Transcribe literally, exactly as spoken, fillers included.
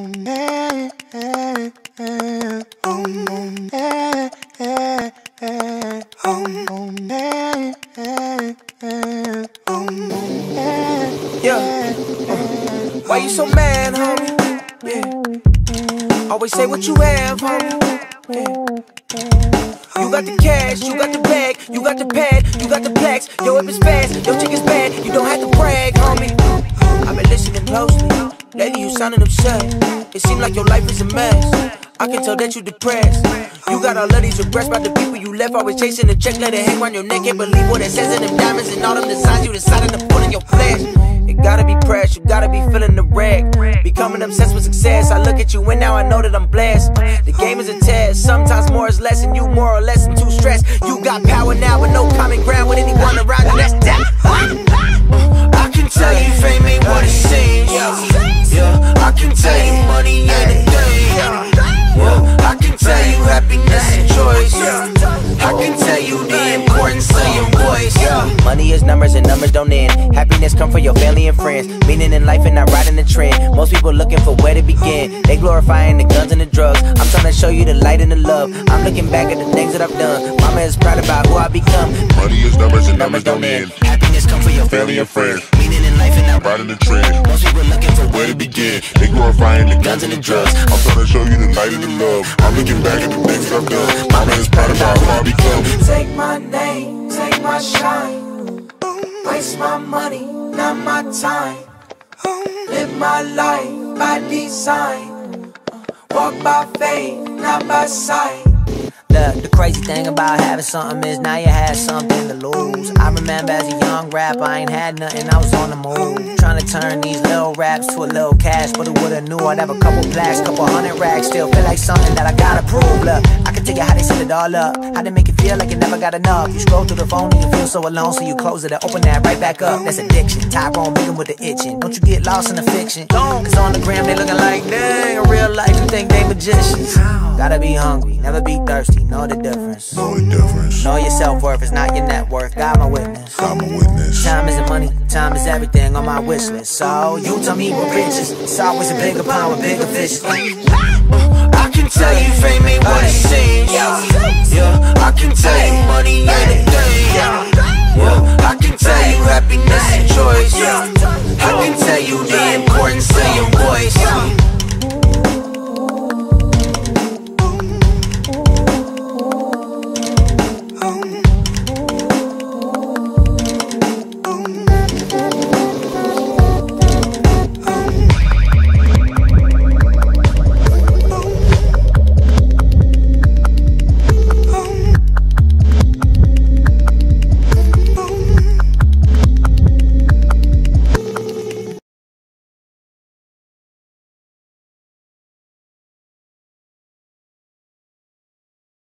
Yeah. Uh, why you so mad, homie? Yeah. Always say what you have, homie. Yeah. You got the cash, you got the bag, you got the pad, you got the plaques. Yo, if it's fast, your chick is bad, you don't have to brag, homie. I've been listening closely. Lately you sounding upset. It seems like your life is a mess. I can tell that you depressed. You got all of these regrets about the people you left. Always chasing the check, let it hang around your neck. Can't believe what it says in them diamonds and all them designs you decided to put in your flesh. It gotta be pressed, you gotta be feeling the wreck. Becoming obsessed with success. I look at you and now I know that I'm blessed. The game is a test, sometimes more is less and you more or less than too stressed. You got power now but no common ground with anyone around you, that's that. I can tell you fame ain't what it seems. Yeah, I can tell you money ain't a thing. Yeah, I can tell you happiness and choice. I can tell you the importance of your voice. Money is numbers and numbers don't end. Happiness come from your family and friends. Meaning in life and not riding the trend. Most people looking for where to begin. They glorifying the guns and the drugs. I'm trying to show you the light and the love. I'm looking back at the things that I've done. Mama is proud about who I become. Money is numbers and numbers don't end. Happiness come from your Family and friends. Meaning in life and not riding the trend. Most people looking for where to begin. They glorifying the guns and the drugs. I'm trying to show you the light and the love. I'm looking back at the things that I've done. Mama is proud about who I become. Take my name, take my shine. Waste my money, not my time. Live my life by design. Walk by faith, not by sight. Look, the crazy thing about having something is now you had something to lose. I remember as a young rapper, I ain't had nothing, I was on the move. Trying to turn these little raps to a little cash, but who would've knew I'd have a couple plaques, couple hundred racks. Still feel like something that I gotta prove. Look, I can tell you how they set it all up, how they make you feel like you never got enough. You scroll through the phone and you feel so alone, so you close it and open that right back up. That's addiction, Tyrone Biggin with the itching. Don't you get lost in the fiction, cause on the gram they looking like dang. In real life you think they magicians. Gotta be hungry, never be thirsty, know the difference. Know the difference. Know your self-worth is not your net worth. God my witness. God my witness. Time isn't money, time is everything on my wish list. So you tell me what riches. It's always a bigger pond with bigger fishes. I can tell you fame ain't what it seems. Yeah, I can tell you money ain't a thing. Yeah, I can tell you happiness and choice. I can tell you the importance of your voice.